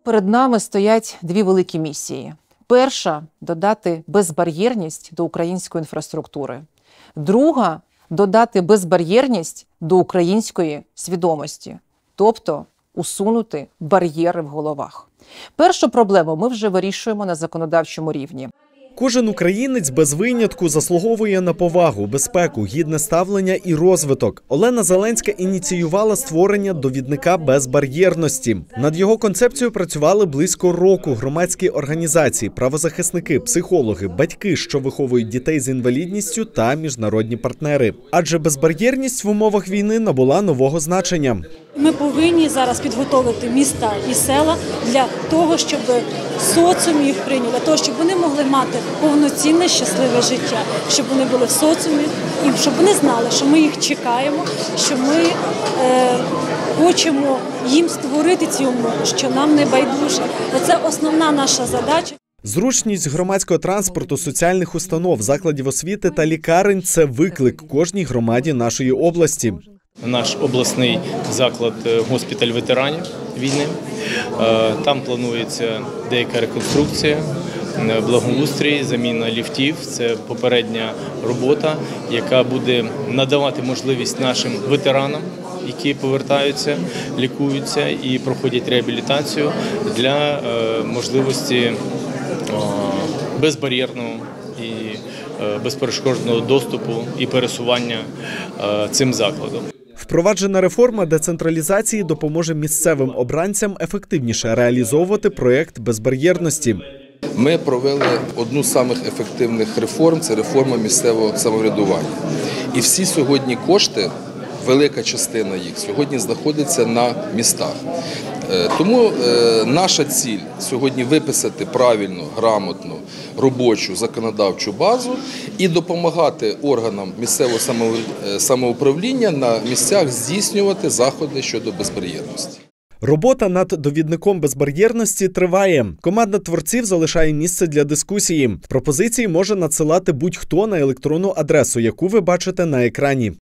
Перед нами стоять дві великі місії. Перша – додати безбар'єрність до української інфраструктури. Друга – додати безбар'єрність до української свідомості, тобто усунути бар'єри в головах. Першу проблему ми вже вирішуємо на законодавчому рівні. Кожен українець без винятку заслуговує на повагу, безпеку, гідне ставлення і розвиток. Олена Зеленська ініціювала створення довідника безбар'єрності. Над його концепцією працювали близько року громадські організації, правозахисники, психологи, батьки, що виховують дітей з інвалідністю, та міжнародні партнери. Адже безбар'єрність в умовах війни набула нового значення. Ми повинні зараз підготовити міста і села для того, щоб соціум їх прийняв, для того, щоб вони могли мати повноцінне, щасливе життя, щоб вони були в соціумі і щоб вони знали, що ми їх чекаємо, що ми хочемо їм створити ці умови, що нам не байдуже. Це основна наша задача. Зручність громадського транспорту, соціальних установ, закладів освіти та лікарень – це виклик кожній громаді нашої області. Наш обласний заклад госпіталь ветеранів війни. Там планується деяка реконструкція, благоустрій, заміна ліфтів. Це попередня робота, яка буде надавати можливість нашим ветеранам, які повертаються, лікуються і проходять реабілітацію, для можливості безбар'єрного і безперешкодного доступу і пересування цим закладом. Впроваджена реформа децентралізації допоможе місцевим обранцям ефективніше реалізовувати проєкт безбар'єрності. Ми провели одну з самих ефективних реформ – це реформа місцевого самоврядування. І всі сьогодні кошти, велика частина їх, сьогодні знаходиться на містах. Тому наша ціль сьогодні виписати правильну, грамотну, робочу, законодавчу базу і допомагати органам місцевого самоуправління на місцях здійснювати заходи щодо безбар'єрності. Робота над довідником безбар'єрності триває. Команда творців залишає місце для дискусії. Пропозиції може надсилати будь-хто на електронну адресу, яку ви бачите на екрані.